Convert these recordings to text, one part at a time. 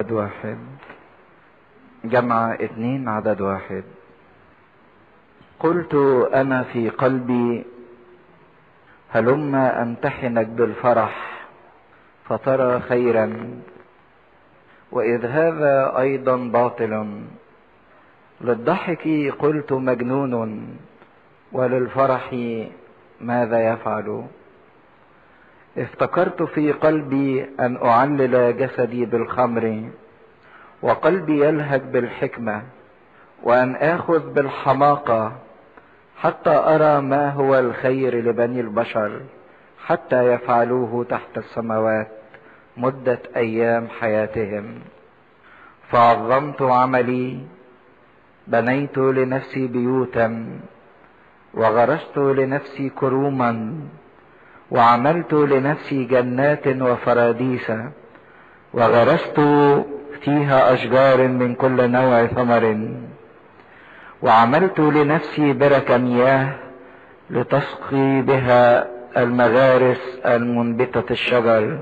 عدد واحد. جمع 2 عدد 1. قلت أنا في قلبي هلم أمتحنك بالفرح فترى خيرا، وإذ هذا أيضا باطل. للضحك قلت مجنون، وللفرح ماذا يفعل؟ افتكرت في قلبي أن أعلل جسدي بالخمر، وقلبي يلهج بالحكمة، وأن آخذ بالحماقة حتى أرى ما هو الخير لبني البشر، حتى يفعلوه تحت السماوات مدة أيام حياتهم. فعظمت عملي، بنيت لنفسي بيوتا، وغرست لنفسي كروما، وعملت لنفسي جنات وفراديس، وغرست فيها أشجار من كل نوع ثمر، وعملت لنفسي برك مياه لتسقي بها المغارس المنبتة الشجر.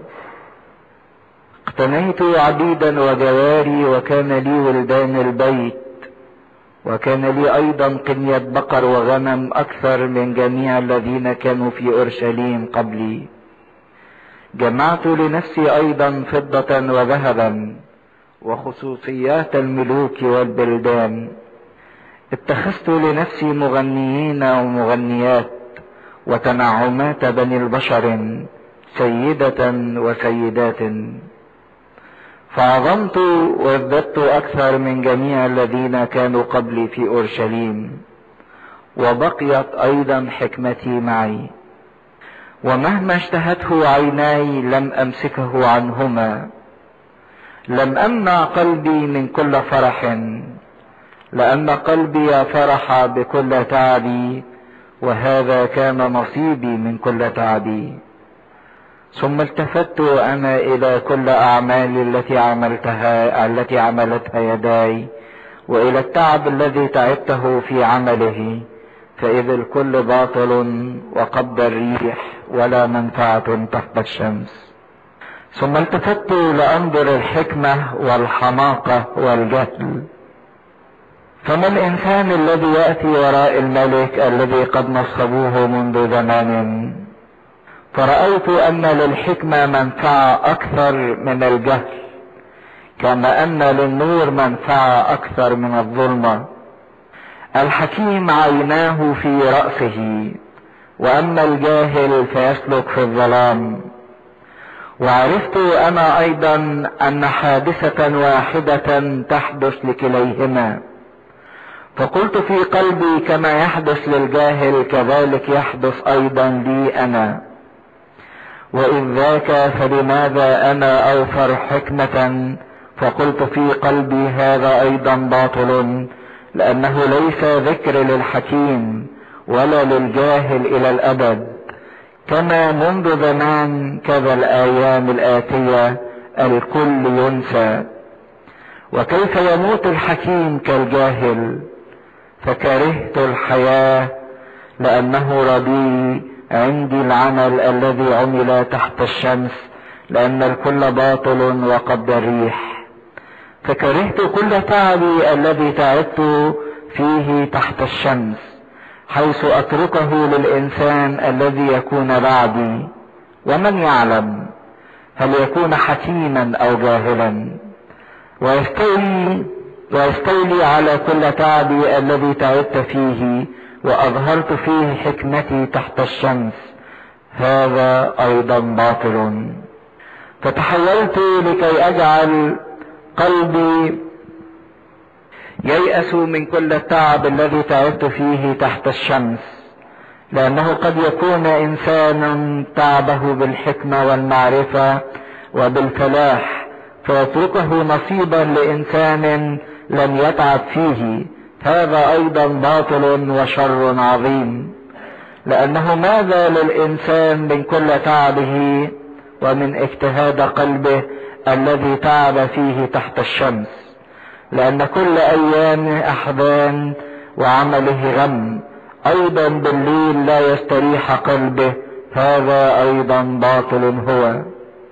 اقتنيت عبيدا وجواري، وكان لي ولدان البيت، وكان لي أيضا قنية بقر وغنم أكثر من جميع الذين كانوا في أورشليم قبلي. جمعت لنفسي أيضا فضة وذهبا وخصوصيات الملوك والبلدان. اتخذت لنفسي مغنيين ومغنيات وتنعمات بني البشر، سيدة وسيدات. فعظمت وازددت أكثر من جميع الذين كانوا قبلي في أورشليم، وبقيت أيضا حكمتي معي. ومهما اشتهته عيناي لم أمسكه عنهما. لم أمنع قلبي من كل فرح، لأن قلبي فرح بكل تعبي، وهذا كان نصيبي من كل تعبي. ثم التفت أنا إلى كل أعمالي التي عملتها يداي، وإلى التعب الذي تعبته في عمله، فإذ الكل باطل وقبض الريح، ولا منفعة تحت الشمس. ثم التفت لأنظر الحكمة والحماقة والجهل. فما الإنسان الذي يأتي وراء الملك الذي قد نصبوه منذ زمان؟ فرأيت أن للحكمة منفعة أكثر من الجهل، كما أن للنور منفعة أكثر من الظلمة. الحكيم عيناه في رأسه، وأما الجاهل فيسلك في الظلام. وعرفت أنا أيضا أن حادثة واحدة تحدث لكليهما. فقلت في قلبي كما يحدث للجاهل كذلك يحدث أيضا لي أنا. وإذ ذاك فلماذا أنا أوفر حكمة؟ فقلت في قلبي هذا أيضا باطل، لأنه ليس ذكر للحكيم ولا للجاهل إلى الأبد، كما منذ زمان كذا الأيام الآتية الكل ينسى. وكيف يموت الحكيم كالجاهل؟ فكرهت الحياة، لأنه ردي عندي العمل الذي عمل تحت الشمس، لأن الكل باطل وقبض الريح. فكرهت كل تعبي الذي تعبت فيه تحت الشمس، حيث أتركه للإنسان الذي يكون بعدي. ومن يعلم هل يكون حكيما أو جاهلا؟ ويستولي على كل تعبي الذي تعبت فيه، وأظهرت فيه حكمتي تحت الشمس، هذا أيضا باطل. فتحولت لكي أجعل قلبي ييأس من كل التعب الذي تعبت فيه تحت الشمس، لأنه قد يكون إنسان تعبه بالحكمة والمعرفة وبالفلاح، فيتركه نصيبا لإنسان لم يتعب فيه، هذا أيضا باطل وشر عظيم. لأنه ماذا للإنسان من كل تعبه ومن اجتهاد قلبه الذي تعب فيه تحت الشمس؟ لأن كل أيام أحزان وعمله غم، أيضا بالليل لا يستريح قلبه، هذا أيضا باطل هو.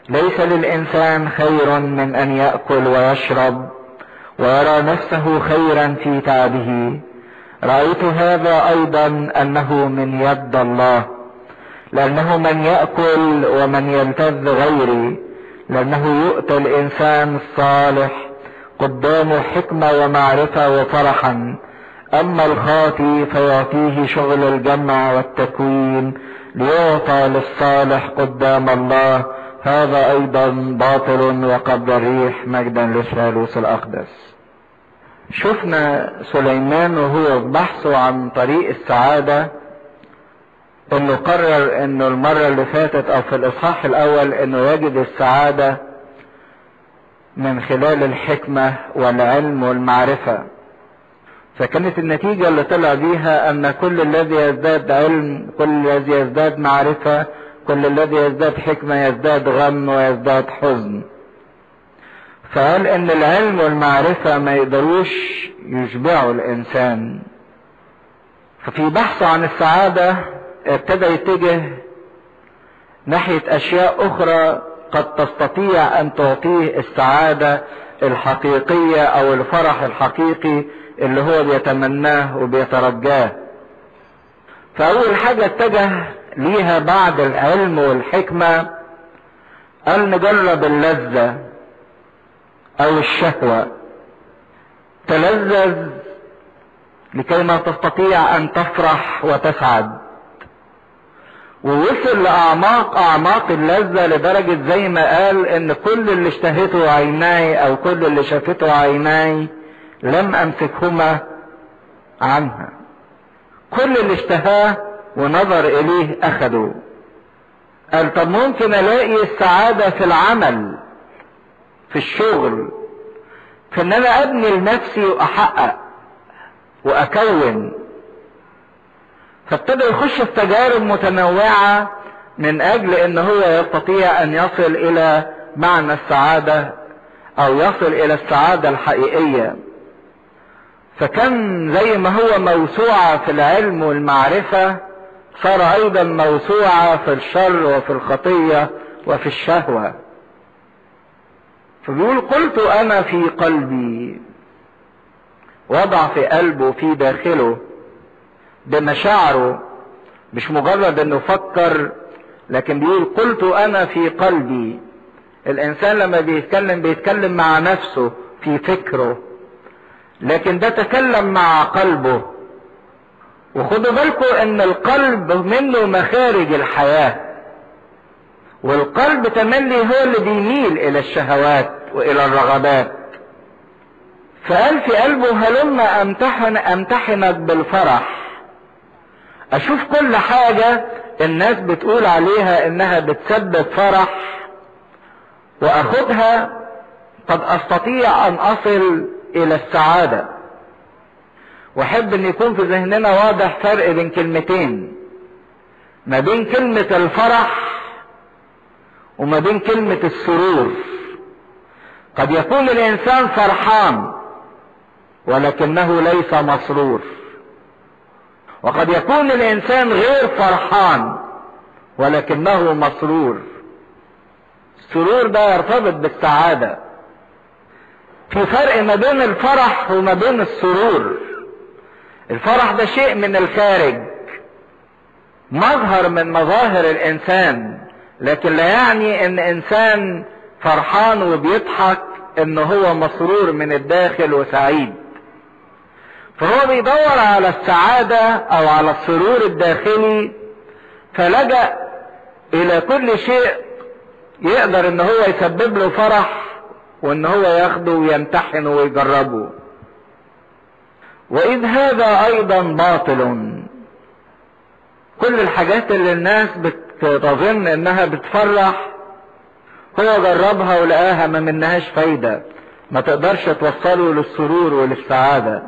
ليس للإنسان خير من أن يأكل ويشرب ويرى نفسه خيرا في تعبه. رأيت هذا أيضا أنه من يد الله، لأنه من يأكل ومن يلتذ غيري، لأنه يؤتى الإنسان الصالح قدامه حكمة ومعرفة وفرحا، أما الخاطي فيعطيه شغل الجمع والتكوين ليعطى للصالح قدام الله، هذا أيضا باطل وقبض الريح، مجدا للثالوث الأقدس. شفنا سليمان وهو بحثه عن طريق السعادة انه قرر انه المرة اللي فاتت او في الاصحاح الاول انه يجد السعادة من خلال الحكمة والعلم والمعرفة. فكانت النتيجة اللي طلع بيها ان كل الذي يزداد علم، كل الذي يزداد معرفة، كل الذي يزداد حكمة يزداد غم ويزداد حزن. فقال ان العلم والمعرفة ما يقدروش يشبعوا الانسان. ففي بحثه عن السعادة ابتدى يتجه ناحية اشياء اخرى قد تستطيع ان تعطيه السعادة الحقيقية او الفرح الحقيقي اللي هو بيتمناه وبيترجاه. فاول حاجة اتجه ليها بعد العلم والحكمة قال نجرب اللذة او الشهوة. تلذذ لكي ما تستطيع ان تفرح وتسعد. ووصل لاعماق اللذة لدرجة زي ما قال ان كل اللي اشتهته عيناي او كل اللي شافته عيناي لم امسكهما عنها. كل اللي اشتهاه ونظر اليه اخده. قال طب ممكن الاقي السعادة في العمل، في الشغل، في ان انا ابني لنفسي واحقق واكون. فابتدى يخش في تجارب متنوعة من اجل ان هو يستطيع ان يصل الى معنى السعادة او يصل الى السعادة الحقيقية. فكان زي ما هو موسوعة في العلم والمعرفة، صار ايضا موسوعة في الشر وفي الخطية وفي الشهوة. فبيقول قلت انا في قلبي، وضع في قلبه في داخله بمشاعره، مش مجرد انه فكر، لكن بيقول قلت انا في قلبي. الانسان لما بيتكلم مع نفسه في فكره، لكن ده تكلم مع قلبه. وخدوا بالكم ان القلب منه مخارج الحياة، والقلب تملي هو اللي بيميل الى الشهوات والى الرغبات. فقال في قلبه هلما امتحنك بالفرح، اشوف كل حاجة الناس بتقول عليها انها بتسبب فرح واخدها قد استطيع ان اصل الى السعادة. واحب ان يكون في ذهننا واضح فرق بين كلمتين، ما بين كلمة الفرح وما بين كلمة السرور. قد يكون الانسان فرحان ولكنه ليس مسرور، وقد يكون الانسان غير فرحان ولكنه مسرور. السرور ده يرتبط بالسعادة. في فرق ما بين الفرح وما بين السرور. الفرح ده شيء من الخارج، مظهر من مظاهر الانسان، لكن لا يعني ان انسان فرحان وبيضحك ان هو مسرور من الداخل وسعيد. فهو بيدور على السعادة او على السرور الداخلي، فلجأ الى كل شيء يقدر ان هو يسبب له فرح وان هو ياخده ويمتحنه ويجربه. واذ هذا ايضا باطل. كل الحاجات اللي الناس بتظن انها بتفرح هو جربها ولقاها ما منهاش فايدة، ما تقدرش توصله للسرور وللسعادة.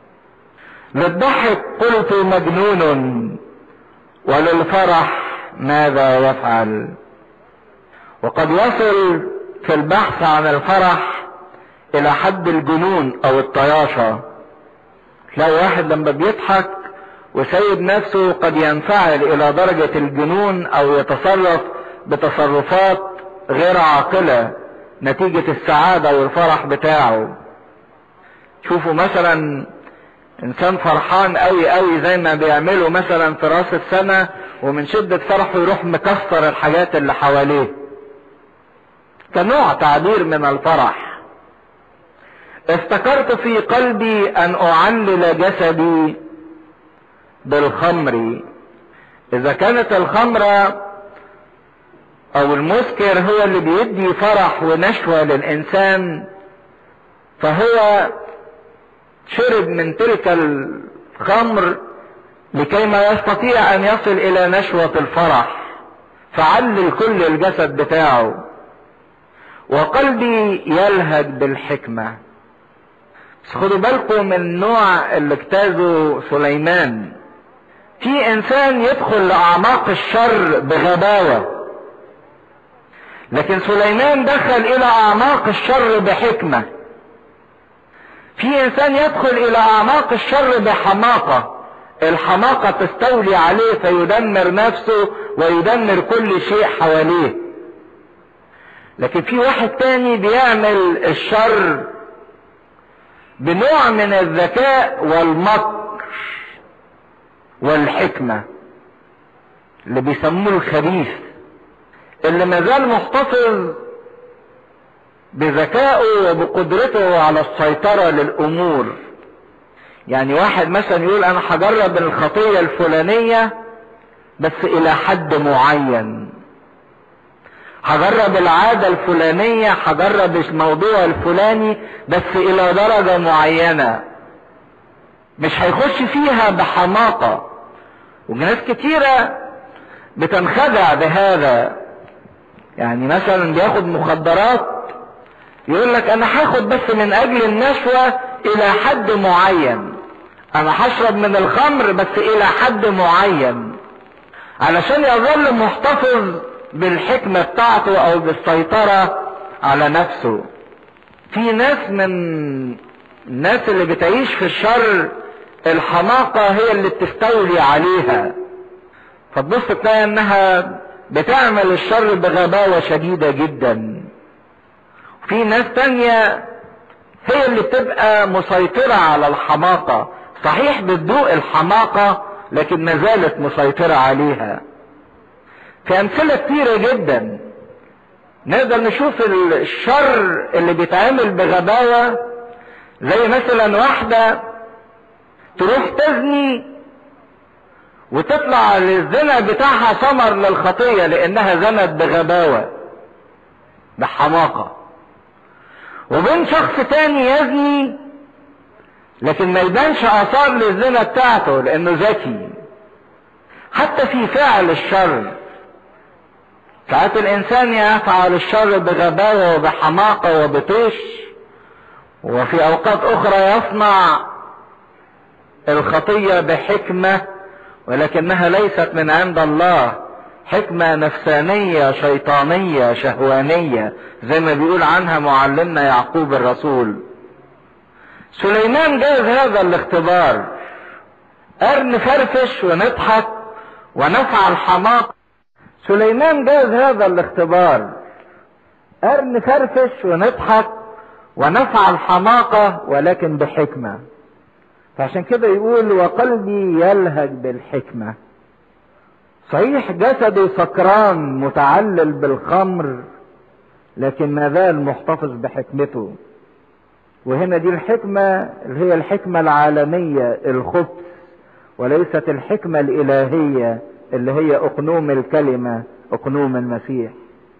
للضحك قلت مجنون، وللفرح ماذا يفعل؟ وقد يصل في البحث عن الفرح الى حد الجنون او الطياشة. تلاقي واحد لما بيضحك وسيد نفسه قد ينفعل الى درجة الجنون او يتصرف بتصرفات غير عاقلة نتيجة السعادة والفرح بتاعه. شوفوا مثلا انسان فرحان قوي قوي زي ما بيعملوا مثلا في راس السنة، ومن شدة فرحه يروح مكسر الحاجات اللي حواليه كنوع تعبير من الفرح. افتكرت في قلبي ان اعلل جسدي بالخمر. اذا كانت الخمرة او المسكر هو اللي بيدي فرح ونشوة للانسان، فهو شرب من تلك الخمر لكي ما يستطيع ان يصل الى نشوة الفرح، فعلل كل الجسد بتاعه. وقلبي يلهج بالحكمة. بس خدوا بالكم من النوع اللي اجتازه سليمان. في انسان يدخل لاعماق الشر بغباوة، لكن سليمان دخل الى اعماق الشر بحكمة. في انسان يدخل الى اعماق الشر بحماقة، الحماقة تستولي عليه فيدمر نفسه ويدمر كل شيء حواليه. لكن في واحد تاني بيعمل الشر بنوع من الذكاء والمكر والحكمة، اللي بيسموه الخبيث، اللي مازال محتفظ بذكائه وبقدرته على السيطرة للأمور. يعني واحد مثلا يقول أنا هجرب الخطية الفلانية بس إلى حد معين، هجرب العادة الفلانية، هجرب الموضوع الفلاني بس إلى درجة معينة، مش هيخش فيها بحماقة. وناس كتيرة بتنخدع بهذا. يعني مثلا بياخد مخدرات يقول لك انا هاخد بس من اجل النشوة الى حد معين، انا هشرب من الخمر بس الى حد معين، علشان يظل محتفظ بالحكمة بتاعته او بالسيطرة على نفسه. في ناس من الناس اللي بتعيش في الشر الحماقة هي اللي بتستولي عليها، فتبص تلاقي انها بتعمل الشر بغباوة شديدة جدا. في ناس تانية هي اللي بتبقى مسيطرة على الحماقة، صحيح بتذوق الحماقة لكن ما زالت مسيطرة عليها. في امثلة كتيرة جدا نقدر نشوف الشر اللي بيتعمل بغباوة، زي مثلا واحدة تروح تزني وتطلع للزنا بتاعها ثمر للخطية لانها زنت بغباوة بحماقة. وبين شخص تاني يزني لكن ما يبانش اثار للزنا بتاعته لانه ذكي. حتى في فعل الشر ساعات الانسان يفعل الشر بغباوة وبحماقة وبطيش، وفي اوقات اخرى يصنع الخطية بحكمة ولكنها ليست من عند الله، حكمة نفسانية شيطانية شهوانية زي ما بيقول عنها معلمنا يعقوب الرسول. سليمان جاز هذا الاختبار، قال نفرفش ونضحك ونفعل حماقة. سليمان جاز هذا الاختبار، قال نفرفش ونضحك ونفعل حماقة ولكن بحكمة. فعشان كده يقول وقلبي يلهج بالحكمة. صحيح جسده سكران متعلل بالخمر لكن ما زال محتفظ بحكمته. وهنا دي الحكمة اللي هي الحكمة العالمية الخبث، وليست الحكمة الإلهية اللي هي أقنوم الكلمة أقنوم المسيح.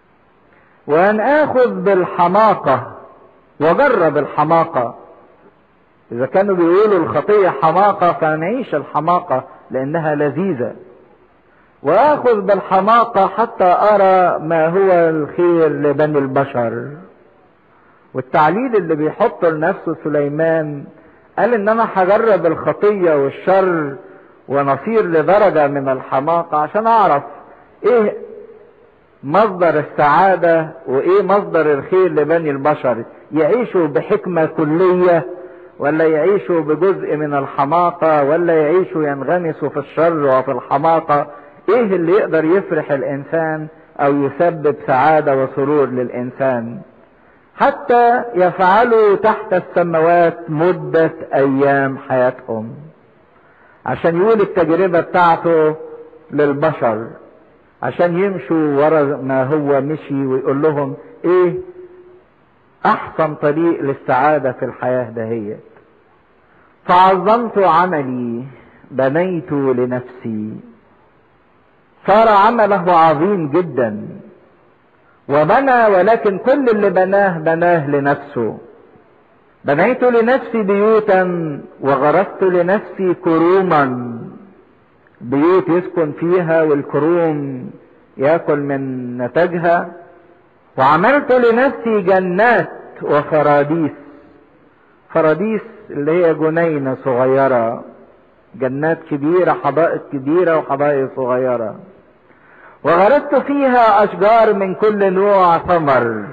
وأن آخذ بالحماقة وجرب الحماقة. إذا كانوا بيقولوا الخطية حماقة فنعيش الحماقة لأنها لذيذة. وآخذ بالحماقة حتى أرى ما هو الخير لبني البشر. والتعليل اللي بيحطه لنفسه سليمان قال إن أنا هجرب الخطية والشر ونصير لدرجة من الحماقة عشان أعرف إيه مصدر السعادة وإيه مصدر الخير لبني البشر، يعيشوا بحكمة كلية ولا يعيشوا بجزء من الحماقة ولا يعيشوا ينغمسوا في الشر وفي الحماقة. ايه اللي يقدر يفرح الانسان او يسبب سعادة وسرور للانسان، حتى يفعلوا تحت السماوات مدة ايام حياتهم، عشان يقول التجربة بتاعته للبشر، عشان يمشوا ورا ما هو مشي، ويقول لهم ايه احسن طريق للسعادة في الحياة دهيت. فعظمت عملي بنيت لنفسي. صار عمله عظيم جدا وبنى، ولكن كل اللي بناه لنفسه. بنيت لنفسي بيوتا وغرست لنفسي كروما، بيوت يسكن فيها والكروم ياكل من نتاجها. وعملت لنفسي جنات وفراديس. فراديس اللي هي جنينة صغيرة، جنات كبيرة، حدائق كبيرة وحدائق صغيرة. وغرست فيها أشجار من كل نوع ثمر.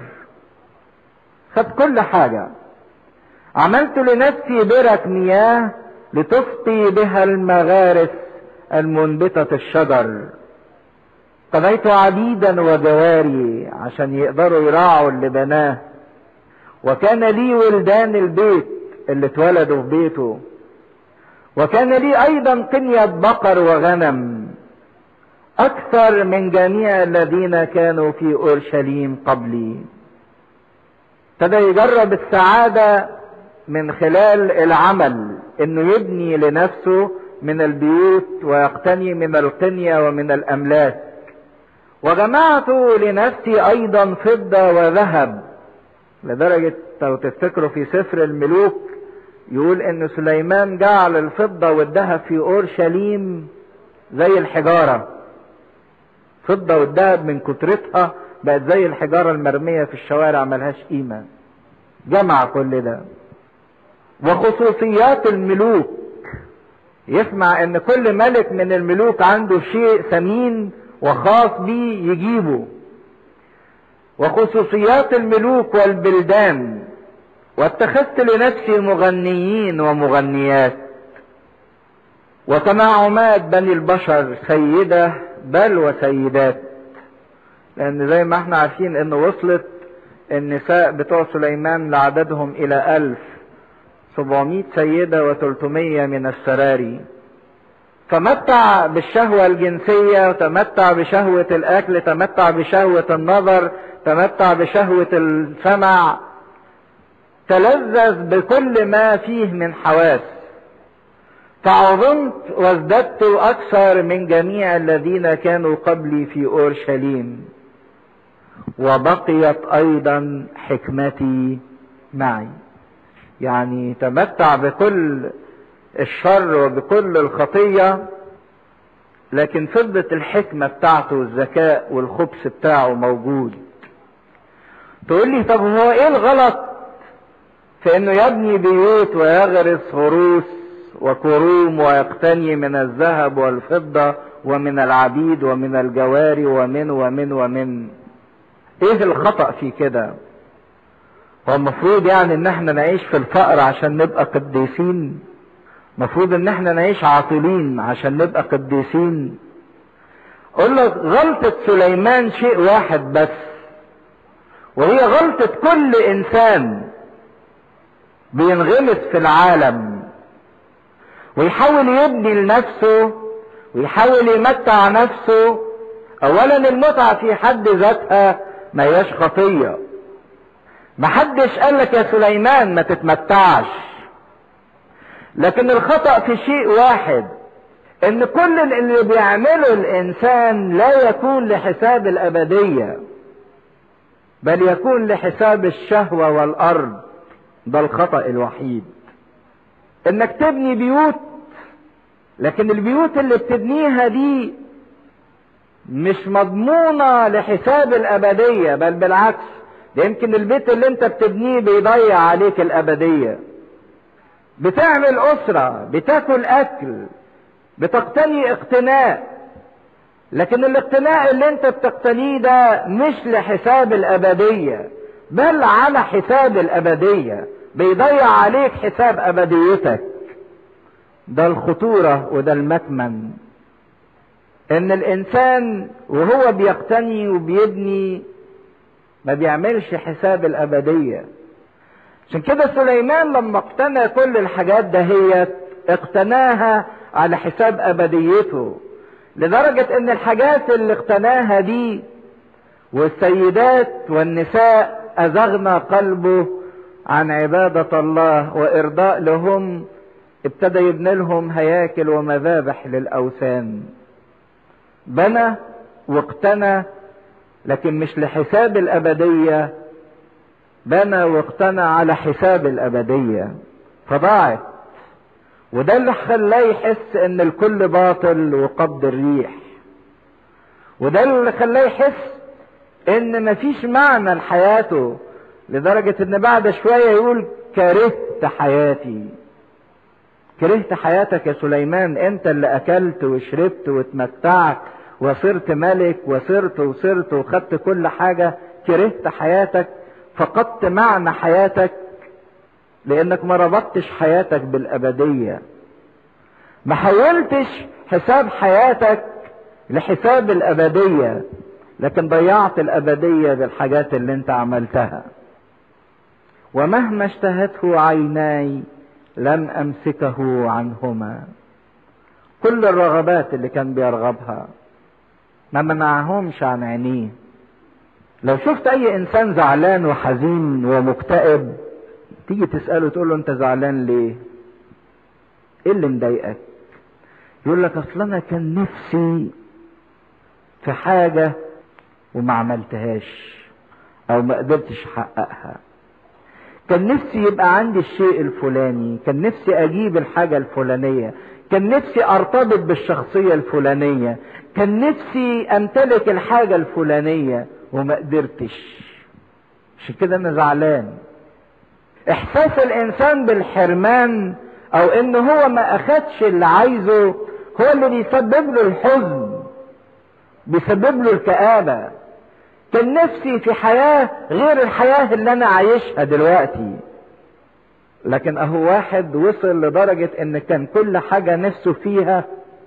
خد كل حاجة. عملت لنفسي برك مياه لتسقي بها المغارس المنبتة الشجر. قضيت عبيدا وجواري عشان يقدروا يراعوا اللي بناه. وكان لي ولدان البيت اللي اتولدوا في بيته. وكان لي ايضا قنية بقر وغنم اكثر من جميع الذين كانوا في اورشليم قبلي. ابتدى يجرب السعادة من خلال العمل، انه يبني لنفسه من البيوت ويقتني من القنية ومن الاملاك. وجمعت لنفسي ايضا فضة وذهب، لدرجة لو تفتكروا في سفر الملوك يقول ان سليمان جعل الفضة والذهب في اورشليم زي الحجارة. فضة والذهب من كترتها بقت زي الحجارة المرمية في الشوارع، ملهاش قيمة. جمع كل ده. وخصوصيات الملوك، يسمع ان كل ملك من الملوك عنده شيء ثمين وخاص بيه يجيبه. وخصوصيات الملوك والبلدان. واتخذت لنفسي مغنيين ومغنيات وتناعمات بني البشر، سيدة بل وسيدات. لان زي ما احنا عارفين ان وصلت النساء بتوع سليمان لعددهم الى 1700 سيدة و300 من السراري. تمتع بالشهوة الجنسية، تمتع بشهوة الاكل، تمتع بشهوة النظر، تمتع بشهوة السمع، تلذذ بكل ما فيه من حواس. فعظمت وازددت اكثر من جميع الذين كانوا قبلي في اورشليم. وبقيت ايضا حكمتي معي. يعني تمتع بكل الشر وبكل الخطية، لكن فضة الحكمة بتاعته والذكاء والخبث بتاعه موجود. تقول لي طب هو ايه الغلط في انه يبني بيوت ويغرس غروس وكروم ويقتني من الذهب والفضة ومن العبيد ومن الجواري ومن ايه الخطأ في كده؟ هو المفروض يعني ان احنا نعيش في الفقر عشان نبقى قديسين؟ المفروض ان احنا نعيش عاطلين عشان نبقى قديسين؟ اقول لك غلطة سليمان شيء واحد بس، وهي غلطة كل انسان بينغمس في العالم ويحاول يبني لنفسه ويحاول يمتع نفسه. اولا المتعة في حد ذاتها ما هياش خطية. محدش قالك يا سليمان ما تتمتعش، لكن الخطأ في شيء واحد، ان كل اللي بيعمله الانسان لا يكون لحساب الابدية، بل يكون لحساب الشهوة والارض. ده الخطأ الوحيد. انك تبني بيوت، لكن البيوت اللي بتبنيها دي مش مضمونة لحساب الابدية، بل بالعكس، ده يمكن البيت اللي انت بتبنيه بيضيع عليك الابدية. بتعمل اسرة، بتاكل اكل، بتقتني اقتناء، لكن الاقتناء اللي انت بتقتنيه ده مش لحساب الابدية، بل على حساب الابدية، بيضيع عليك حساب ابديتك. ده الخطورة وده المكمن. ان الانسان وهو بيقتني وبيبني ما بيعملش حساب الابدية. عشان كده سليمان لما اقتنى كل الحاجات دهيت اقتناها على حساب ابديته، لدرجة ان الحاجات اللي اقتناها دي والسيدات والنساء ازغنا قلبه عن عبادة الله وارضاء لهم، ابتدى يبني لهم هياكل ومذابح للاوثان. بنى واقتنى لكن مش لحساب الابدية، بنى واقتنى على حساب الابدية فضاعت. وده اللي خلاه يحس ان الكل باطل وقبض الريح، وده اللي خلاه يحس ان مفيش معنى لحياته، لدرجة ان بعد شوية يقول كرهت حياتي. كرهت حياتك يا سليمان، انت اللي اكلت وشربت واتمتعت وصرت ملك وصرت وخدت كل حاجة. كرهت حياتك، فقدت معنى حياتك لانك ما ربطتش حياتك بالابدية، ما حولتش حساب حياتك لحساب الابدية، لكن ضيعت الابدية بالحاجات اللي انت عملتها. ومهما اشتهته عيناي لم امسكه عنهما. كل الرغبات اللي كان بيرغبها ما منعهمش عن عينيه. لو شفت اي انسان زعلان وحزين ومكتئب، تيجي تسأله تقول له انت زعلان ليه؟ ايه اللي مضايقك؟ يقول لك اصل انا كان نفسي في حاجة وما عملتهاش او ما قدرتش احققها. كان نفسي يبقى عندي الشيء الفلاني، كان نفسي اجيب الحاجة الفلانية، كان نفسي ارتبط بالشخصية الفلانية، كان نفسي امتلك الحاجة الفلانية وما قدرتش، عشان كده انا زعلان. احساس الانسان بالحرمان او ان هو ما اخدش اللي عايزه هو اللي بيسبب له الحزن، بيسبب له الكآبة. كان نفسي في حياة غير الحياة اللي انا عايشها دلوقتي، لكن اهو واحد وصل لدرجة ان كان كل حاجة نفسه فيها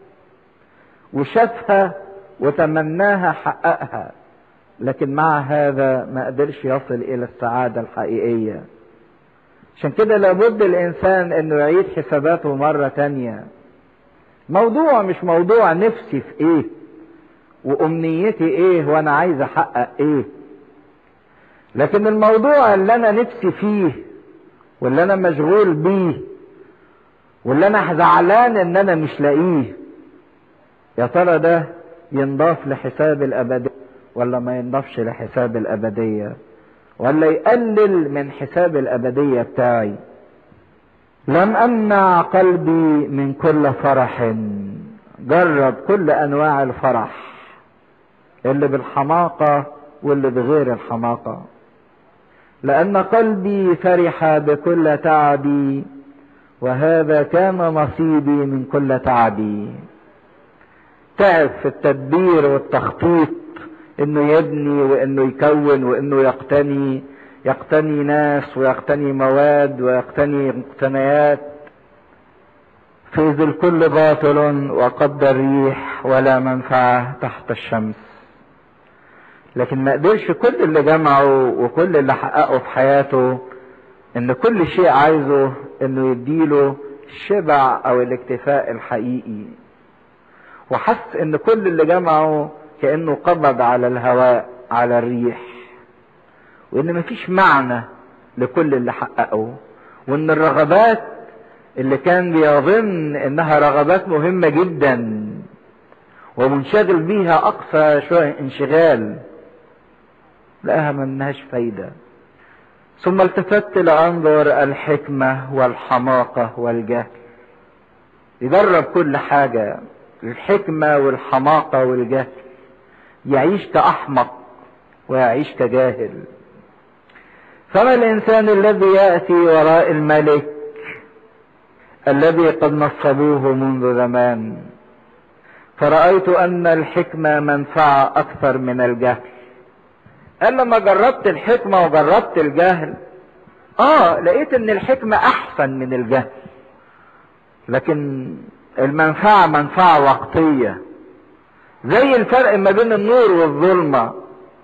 وشافها وتمناها حققها، لكن مع هذا ما قدرش يصل الى السعادة الحقيقية. عشان كده لابد الانسان انه يعيد حساباته مرة تانية. موضوع مش موضوع نفسي في ايه وامنيتي ايه وانا عايز احقق ايه، لكن الموضوع اللي انا نفسي فيه واللي انا مشغول بيه واللي انا زعلان ان انا مش لاقيه، يا ترى ده ينضاف لحساب الابدية ولا ما ينضافش لحساب الابدية، ولا يقلل من حساب الابدية بتاعي؟ لم امنع قلبي من كل فرح. جرب كل انواع الفرح، اللي بالحماقة واللي بغير الحماقة، لان قلبي فرح بكل تعبي وهذا كان نصيبي من كل تعبي. تعب في التدبير والتخطيط، انه يبني وانه يكون وانه يقتني ناس ويقتني مواد ويقتني مقتنيات. في ذي الكل باطل وقبض الريح ولا منفعة تحت الشمس. لكن ما قدرش كل اللي جمعه وكل اللي حققه في حياته ان كل شيء عايزه انه يديله الشبع او الاكتفاء الحقيقي، وحس ان كل اللي جمعه كأنه قبض على الهواء على الريح، وان مفيش معنى لكل اللي حققه، وان الرغبات اللي كان بيظن انها رغبات مهمة جدا ومنشغل بيها اقصى شوية انشغال، لقاها منهاش فايدة. ثم التفت لانظر الحكمة والحماقة والجهل. يجرب كل حاجة، الحكمة والحماقة والجهل، يعيش كأحمق ويعيش كجاهل. فما الإنسان الذي يأتي وراء الملك الذي قد نصبوه منذ زمان؟ فرأيت أن الحكمة منفعة أكثر من الجهل. قال لما جربت الحكمة وجربت الجهل، لقيت أن الحكمة أحسن من الجهل، لكن المنفعة منفعة وقتية، زي الفرق ما بين النور والظلمة.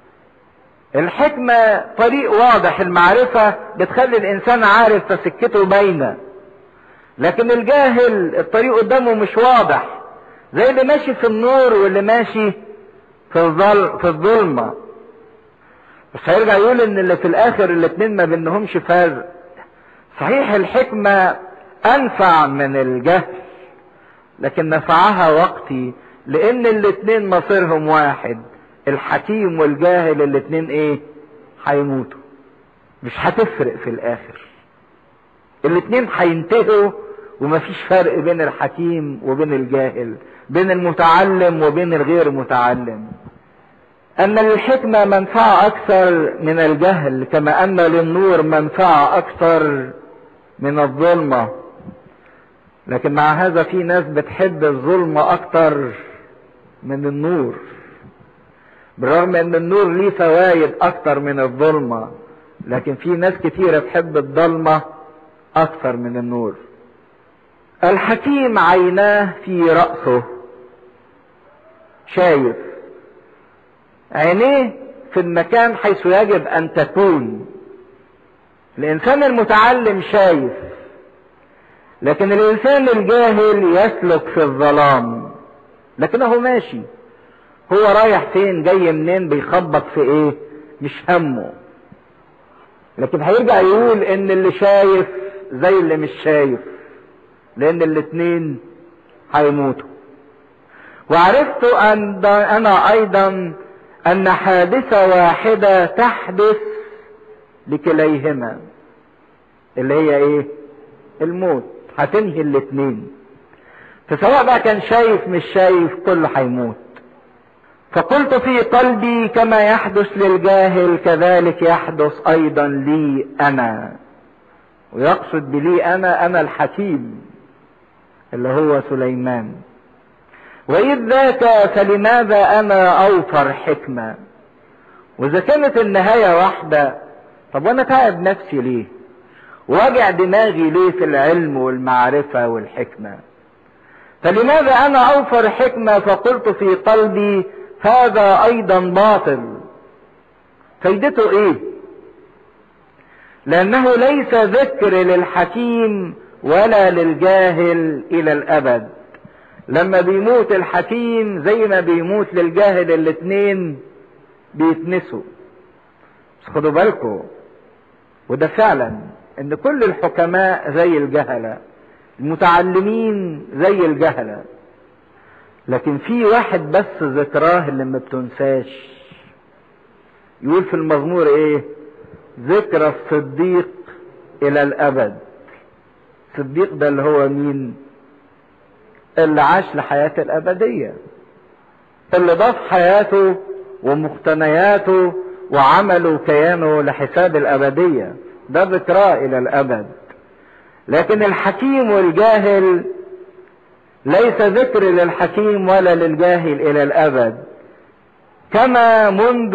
الحكمة طريق واضح، المعرفة بتخلي الانسان عارف فسكته باينة، لكن الجاهل الطريق قدامه مش واضح، زي اللي ماشي في النور واللي ماشي في الظلمة. بس هيرجع يقول ان اللي في الاخر الاتنين ما بينهمش فرق. صحيح الحكمة انفع من الجهل، لكن نفعها وقتي، لان الاتنين مصيرهم واحد. الحكيم والجاهل الاتنين ايه؟ هيموتوا، مش هتفرق في الاخر، الاتنين هينتهوا، ومفيش فرق بين الحكيم وبين الجاهل، بين المتعلم وبين الغير متعلم. ان للحكمة منفعة اكثر من الجهل، كما ان للنور منفعة اكثر من الظلمة. لكن مع هذا في ناس بتحب الظلمة اكتر من النور، بالرغم ان النور ليه فوائد اكتر من الظلمة، لكن في ناس كتيرة تحب الظلمة اكتر من النور. الحكيم عيناه في رأسه، شايف، عينيه في المكان حيث يجب ان تكون. الانسان المتعلم شايف، لكن الانسان الجاهل يسلك في الظلام، لكنه ماشي، هو رايح فين جاي منين بيخبط في ايه مش همه. لكن هيرجع يقول ان اللي شايف زي اللي مش شايف، لان الاتنين هيموتوا. وعرفت ان انا ايضا ان حادثة واحدة تحدث لكليهما، اللي هي ايه؟ الموت، هتنهي الاتنين. فسواء بقى كان شايف مش شايف كله هيموت. فقلت في قلبي كما يحدث للجاهل كذلك يحدث ايضا لي انا. ويقصد بلي انا الحكيم اللي هو سليمان. واذ ذاك فلماذا انا اوفر حكمة؟ واذا كانت النهاية واحدة، طب وانا تعب نفسي ليه؟ واجع دماغي ليه في العلم والمعرفة والحكمة؟ فلماذا انا اوفر حكمة؟ فقلت في قلبي هذا ايضا باطل. فايدته ايه؟ لانه ليس ذكر للحكيم ولا للجاهل الى الابد. لما بيموت الحكيم زي ما بيموت للجاهل، الاتنين بيتنسوا. بس خدوا بالكم، وده فعلا ان كل الحكماء زي الجهلة، المتعلمين زي الجهلة، لكن في واحد بس ذكراه اللي ما بتنساش. يقول في المزمور ايه؟ ذكرى الصديق الى الابد. الصديق ده اللي هو مين؟ اللي عاش لحياة الابدية، اللي ضاف حياته ومقتنياته وعمله وكيانه لحساب الابدية، ده ذكراه الى الابد. لكن الحكيم والجاهل ليس ذكر للحكيم ولا للجاهل الى الابد. كما منذ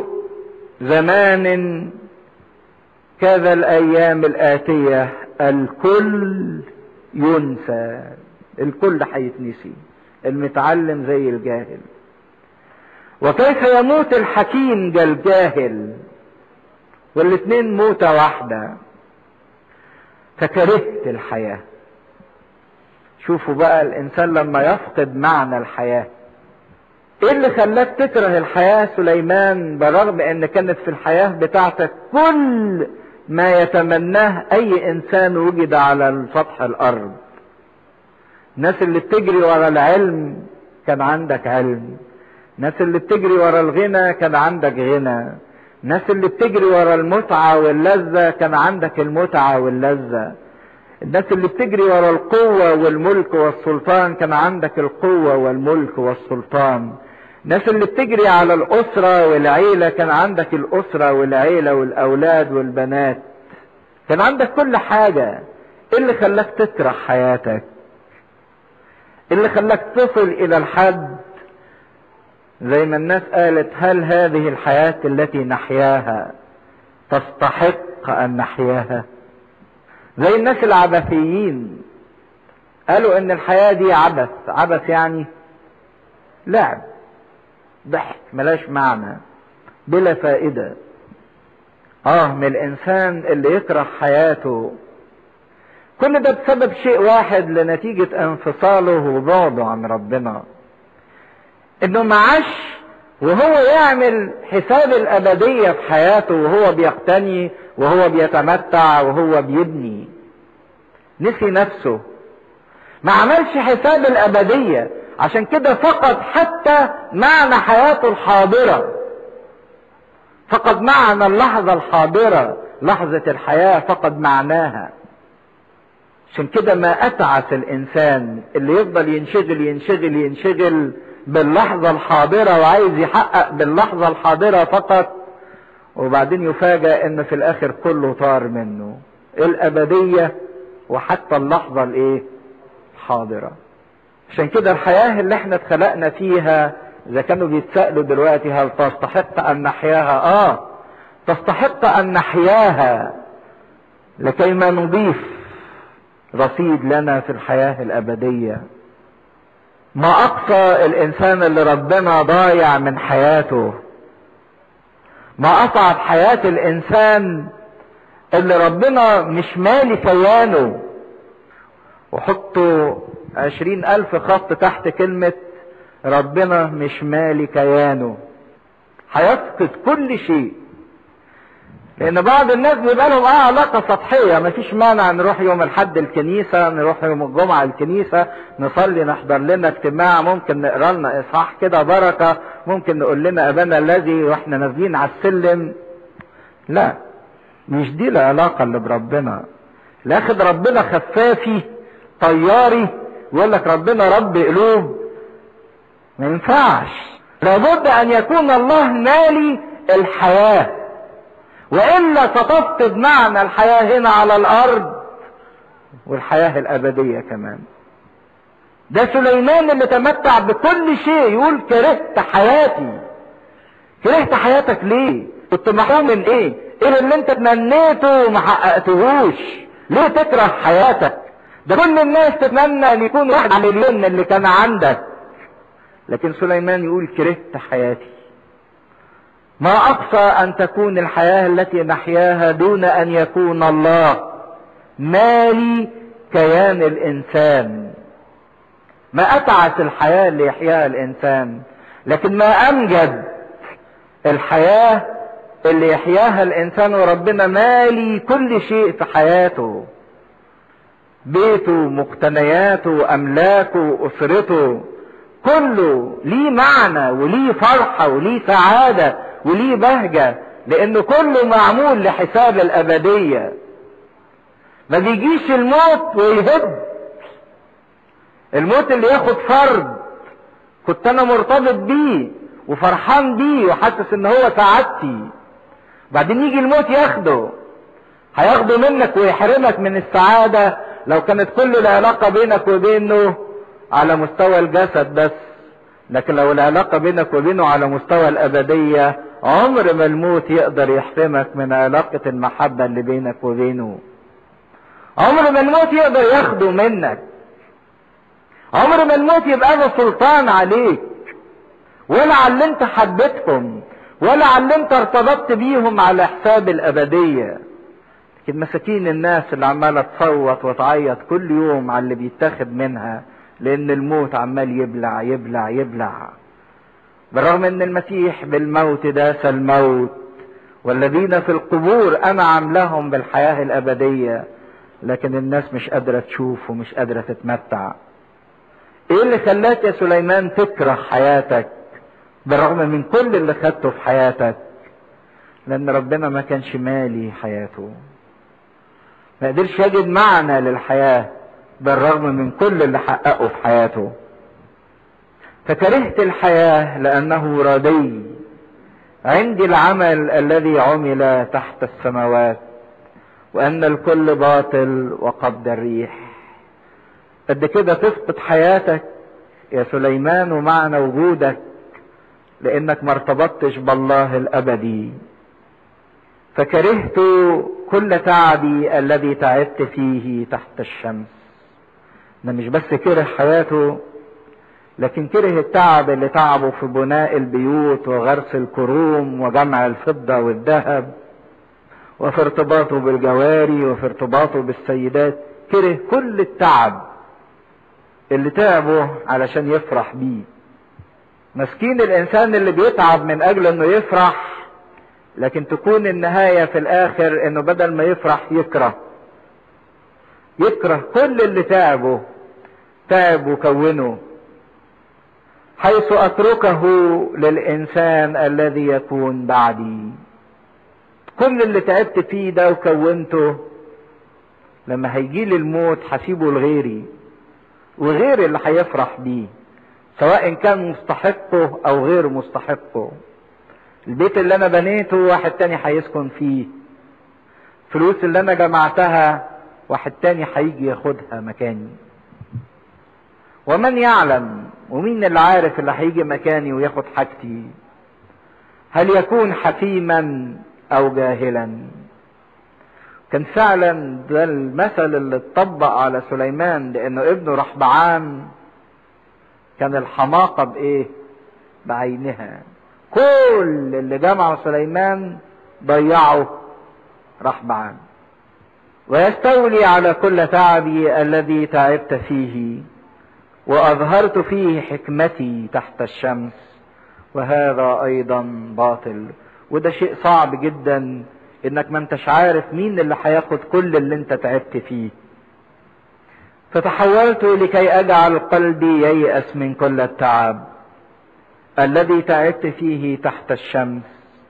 زمان كذا الايام الاتية الكل ينسى. الكل هيتنسي، المتعلم زي الجاهل. وكيف يموت الحكيم كالجاهل، والاتنين موتة واحدة. فكرهت الحياة. شوفوا بقى الانسان لما يفقد معنى الحياة، ايه اللي خلاك تكره الحياة سليمان، بالرغم ان كانت في الحياة بتاعتك كل ما يتمناه اي انسان وجد على سطح الارض. الناس اللي بتجري ورا العلم كان عندك علم، الناس اللي بتجري ورا الغنى كان عندك غنى، الناس اللي بتجري ورا المتعة واللذة كان عندك المتعة واللذة، الناس اللي بتجري ورا القوة والملك والسلطان كان عندك القوة والملك والسلطان، الناس اللي بتجري على الأسرة والعيلة كان عندك الأسرة والعيلة والأولاد والبنات، كان عندك كل حاجة. ايه اللي خلاك تكره حياتك؟ ايه اللي خلاك تصل الى الحد زي ما الناس قالت هل هذه الحياة التي نحياها تستحق ان نحياها؟ زي الناس العبثيين قالوا ان الحياة دي عبث. عبث يعني لعب، ضحك ملاش معنى بلا فائدة. من الانسان اللي يكره حياته. كل ده بسبب شيء واحد، لنتيجة انفصاله وبعده عن ربنا، انه معاش وهو يعمل حساب الابدية في حياته، وهو بيقتني وهو بيتمتع وهو بيبني. نسي نفسه، ما عملش حساب الابدية، عشان كده فقد حتى معنى حياته الحاضرة، فقد معنى اللحظة الحاضرة، لحظة الحياة فقد معناها. عشان كده ما اتعس الانسان اللي يفضل ينشغل باللحظة الحاضرة، وعايز يحقق باللحظة الحاضرة فقط، وبعدين يفاجأ ان في الاخر كله طار منه، الابدية وحتى اللحظة الحاضرة. عشان كده الحياة اللي احنا اتخلقنا فيها، اذا كانوا بيتسألوا دلوقتي هل تستحق ان نحياها؟ تستحق ان نحياها لكي ما نضيف رصيد لنا في الحياة الابدية. ما اقصى الانسان اللي ربنا ضايع من حياته، ما اصعب حياة الانسان اللي ربنا مش مالي كيانه. وحطوا 20,000 خط تحت كلمة ربنا مش مالي كيانه. هيفقد كل شيء. لان بعض الناس بيبقى لهم علاقة سطحية، مفيش مانع نروح يوم الحد الكنيسة، نروح يوم الجمعة الكنيسة، نصلي، نحضر لنا اجتماع، ممكن نقرا لنا اصحاح كده بركة، ممكن نقول لنا ابانا الذي واحنا نازلين على السلم. لا، مش دي العلاقة اللي بربنا. لاخد ربنا خفافي طياري ويقول لك ربنا رب قلوب، ما ينفعش. لابد ان يكون الله مالي الحياة، والا ستفقد معنى الحياة هنا على الارض والحياة الابدية كمان. ده سليمان اللي تمتع بكل شيء، يقول كرهت حياتي. كرهت حياتك ليه؟ كنت محروم من ايه اللي انت تمنيته وما حققتهوش؟ ليه تكره حياتك؟ ده كل الناس تتمنى ان يكون 1,000,000 من اللي كان عندك، لكن سليمان يقول كرهت حياتي. ما اقصى ان تكون الحياة التي نحياها دون ان يكون الله مالي كيان الانسان. ما اتعس الحياة اللي يحياها الانسان، لكن ما امجد الحياة اللي يحياها الانسان وربنا مالي كل شيء في حياته، بيته، مقتنياته، املاكه، اسرته، كله ليه معنى وليه فرحة وليه سعادة وليه بهجة، لانه كله معمول لحساب الابدية. ما بيجيش الموت ويهد. الموت اللي ياخد فرد كنت انا مرتبط بيه وفرحان بيه وحاسس ان هو سعادتي، بعدين يجي الموت ياخده، هياخده منك ويحرمك من السعادة لو كانت كل العلاقة بينك وبينه على مستوى الجسد بس. لكن لو العلاقة بينك وبينه على مستوى الأبدية، عمر ما الموت يقدر يحرمك من علاقة المحبة اللي بينك وبينه. عمر ما الموت يقدر ياخده منك. عمر ما الموت يبقى له سلطان عليك، ولا على اللي انت حبيتهم، ولا على اللي انت ارتبطت بيهم على حساب الأبدية. لكن مساكين الناس اللي عمالة تصوت وتعيط كل يوم على اللي بيتاخد منها، لان الموت عمال يبلع يبلع يبلع. بالرغم ان المسيح بالموت داس الموت، والذين في القبور انعم لهم بالحياة الابدية، لكن الناس مش قادرة تشوف ومش قادرة تتمتع. ايه اللي خلاك يا سليمان تكره حياتك بالرغم من كل اللي خدته في حياتك؟ لان ربنا ما كانش مالي حياته، ما قدرش يجد معنى للحياة بالرغم من كل اللي حققه في حياته. فكرهت الحياة لأنه ردي عندي العمل الذي عمل تحت السماوات، وأن الكل باطل وقبض الريح. قد كده تفقد حياتك يا سليمان ومعنى وجودك لأنك ما ارتبطتش بالله الأبدي. فكرهت كل تعبي الذي تعبت فيه تحت الشمس. ده مش بس كره حياته، لكن كره التعب اللي تعبه في بناء البيوت وغرس الكروم وجمع الفضة والذهب وفي ارتباطه بالجواري وفي ارتباطه بالسيدات. كره كل التعب اللي تعبه علشان يفرح بيه. مسكين الانسان اللي بيتعب من اجل انه يفرح، لكن تكون النهاية في الاخر انه بدل ما يفرح يكره كل اللي تعب وكونه، حيث اتركه للانسان الذي يكون بعدي. كل اللي تعبت فيه ده وكونته لما هيجيلي الموت هسيبه لغيري، وغير اللي هيفرح بيه سواء كان مستحقه او غير مستحقه. البيت اللي انا بنيته واحد تاني هيسكن فيه، فلوس اللي انا جمعتها واحد تاني هيجي ياخدها مكاني. ومن يعلم، ومين اللي عارف اللي هيجي مكاني وياخد حاجتي؟ هل يكون حكيما او جاهلا؟ كان فعلا ده المثل اللي اتطبق على سليمان، لانه ابنه رحبعام كان الحماقة بعينها. كل اللي جمعه سليمان ضيعه رحبعام. ويستولي على كل تعبي الذي تعبت فيه، واظهرت فيه حكمتي تحت الشمس، وهذا ايضا باطل. وده شيء صعب جدا، انك ما انتش عارف مين اللي هياخد كل اللي انت تعبت فيه. فتحولت لكي اجعل قلبي ييأس من كل التعب الذي تعبت فيه تحت الشمس.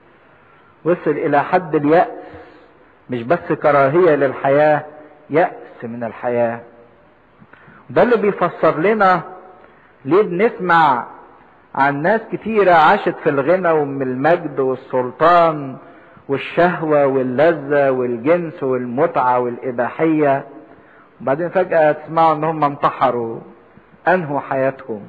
وصل الى حد اليأس، مش بس كراهية للحياة، يأس من الحياة. ده اللي بيفسر لنا ليه بنسمع عن ناس كتيرة عاشت في الغنى ومن المجد والسلطان والشهوة واللذة والجنس والمتعة والإباحية، وبعدين فجأة تسمعوا ان هم انتحروا، انهوا حياتهم.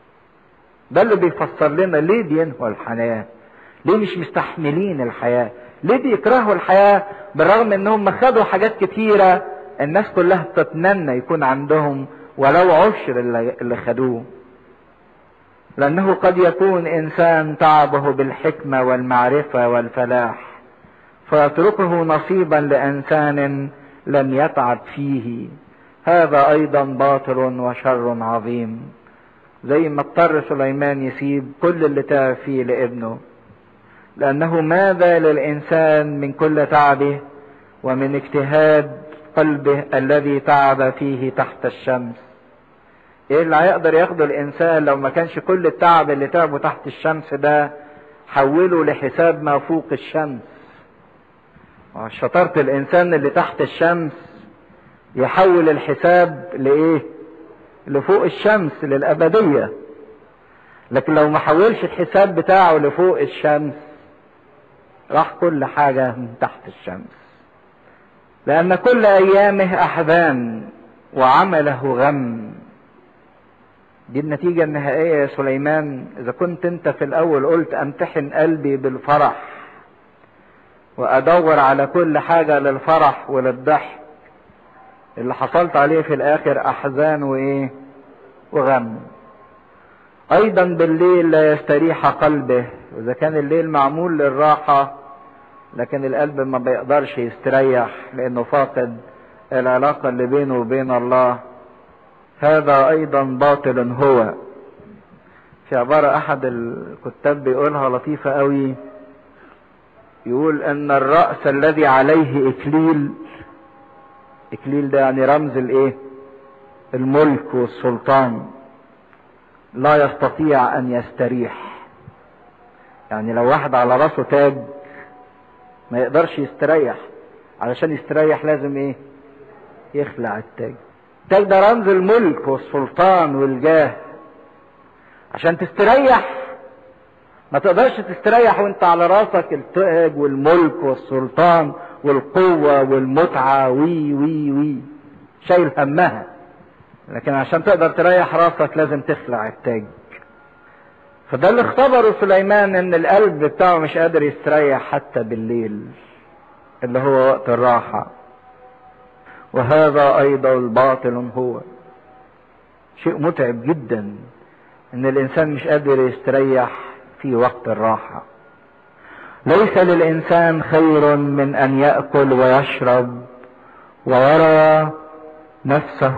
ده اللي بيفسر لنا ليه بينهوا الحياة، ليه مش مستحملين الحياة، ليه بيكرهوا الحياة بالرغم انهم خدوا حاجات كتيرة الناس كلها بتتمنى يكون عندهم ولو عشر اللي خدوه. لانه قد يكون انسان تعبه بالحكمة والمعرفة والفلاح، فيتركه نصيبا لانسان لم يتعب فيه. هذا ايضا باطل وشر عظيم. زي ما اضطر سليمان يسيب كل اللي تعب فيه لابنه، لانه ماذا للانسان من كل تعبه ومن اجتهاد قلبه الذي تعب فيه تحت الشمس؟ ايه اللي هيقدر ياخده الانسان لو ما كانش كل التعب اللي تعبه تحت الشمس ده حوله لحساب ما فوق الشمس؟ شطارة الانسان اللي تحت الشمس يحول الحساب لفوق الشمس، للابدية. لكن لو ما حولش الحساب بتاعه لفوق الشمس، راح كل حاجة من تحت الشمس. لان كل ايامه احزان وعمله غم. دي النتيجة النهائية يا سليمان. اذا كنت انت في الاول قلت امتحن قلبي بالفرح وادور على كل حاجة للفرح وللضحك، اللي حصلت عليه في الاخر احزان وغم. ايضا بالليل لا يستريح قلبه. واذا كان الليل معمول للراحة، لكن القلب ما بيقدرش يستريح لانه فاقد العلاقة اللي بينه وبين الله. هذا ايضا باطل هو. في عبارة احد الكتاب بيقولها لطيفة قوي، يقول ان الرأس الذي عليه اكليل ده يعني رمز الملك والسلطان، لا يستطيع ان يستريح. يعني لو واحد على راسه تاج ما يقدرش يستريح، علشان يستريح لازم يخلع التاج. التاج ده رمز الملك والسلطان والجاه. عشان تستريح ما تقدرش تستريح وانت على راسك التاج والملك والسلطان والقوة والمتعة وي شايل همها. لكن عشان تقدر تريح راسك لازم تخلع التاج. فده اللي اختبره سليمان، ان القلب بتاعه مش قادر يستريح حتى بالليل اللي هو وقت الراحة. وهذا ايضا باطل هو. شيء متعب جدا ان الانسان مش قادر يستريح في وقت الراحة. ليس للانسان خير من ان يأكل ويشرب ويرى نفسه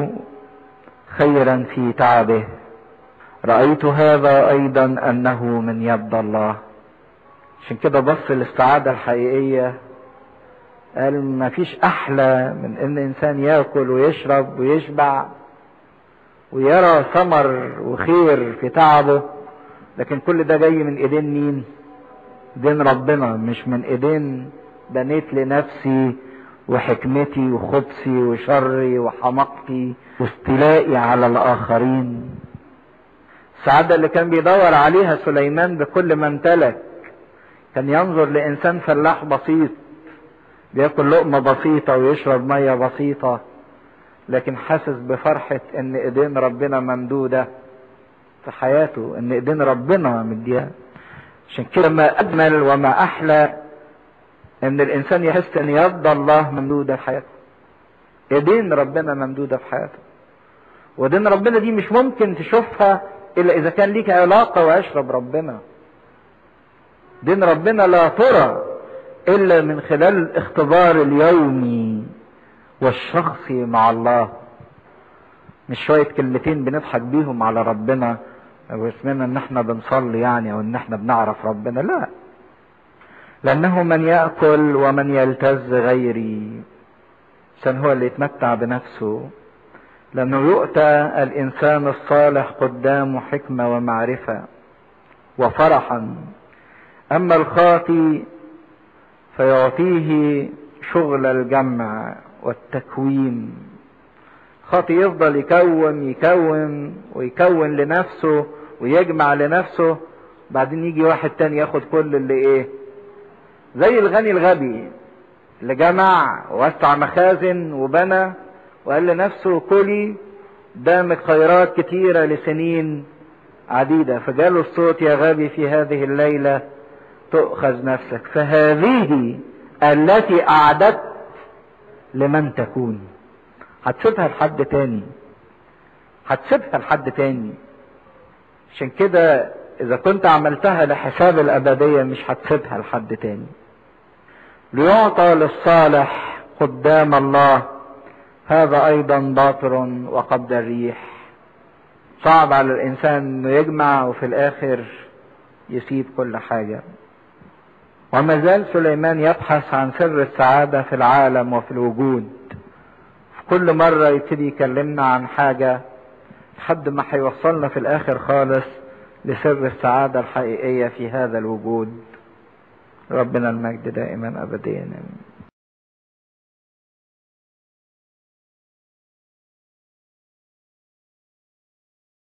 خيرا في تعبه. رأيت هذا ايضا انه من يد الله. عشان كده بص للسعادة الحقيقية، قال ما فيش احلى من ان انسان يأكل ويشرب ويشبع ويرى ثمر وخير في تعبه، لكن كل ده جاي من ايدين مين؟ ايدين ربنا، مش من ايدين بنيت لنفسي وحكمتي وخبثي وشري وحماقتي واستيلائي على الاخرين. السعادة اللي كان بيدور عليها سليمان بكل ما امتلك، كان ينظر لانسان فلاح بسيط بياكل لقمة بسيطة ويشرب مية بسيطة، لكن حاسس بفرحة ان ايدين ربنا ممدودة في حياته، ان ايدين ربنا مديها. عشان كده ما اجمل وما احلى ان الانسان يحس ان يد الله ممدودة في حياته، ايدين ربنا ممدودة في حياته. وايدين ربنا دي مش ممكن تشوفها الا اذا كان ليك علاقة وعشرة بربنا. دين ربنا لا ترى الا من خلال الاختبار اليومي والشخصي مع الله، مش شوية كلمتين بنضحك بيهم على ربنا واسمنا ان احنا بنصلي يعني او ان احنا بنعرف ربنا، لا. لانه من يأكل ومن يلتز غيري، عشان هو اللي يتمتع بنفسه. لانه يؤتى الانسان الصالح قدامه حكمة ومعرفة وفرحا، اما الخاطي فيعطيه شغل الجمع والتكوين. خاطي يفضل يكون لنفسه ويجمع لنفسه، بعدين يجي واحد تاني ياخد كل اللي ايه، زي الغني الغبي اللي جمع ووسع مخازن وبنى وقال لنفسه كلي قدامك خيرات كتيرة لسنين عديدة، فجاله الصوت يا غبي في هذه الليلة تؤخذ نفسك، فهذه التي أعددت لمن تكون. هتسيبها لحد تاني، هتسيبها لحد تاني. عشان كده إذا كنت عملتها لحساب الأبدية مش هتسيبها لحد تاني. ليعطى للصالح قدام الله، هذا أيضا باطر وقبض الريح. صعب على الإنسان إنه يجمع وفي الآخر يسيب كل حاجة. وما زال سليمان يبحث عن سر السعادة في العالم وفي الوجود. في كل مرة يبتدي يكلمنا عن حاجة لحد ما هيوصلنا في الآخر خالص لسر السعادة الحقيقية في هذا الوجود. ربنا المجد دائما أبديا.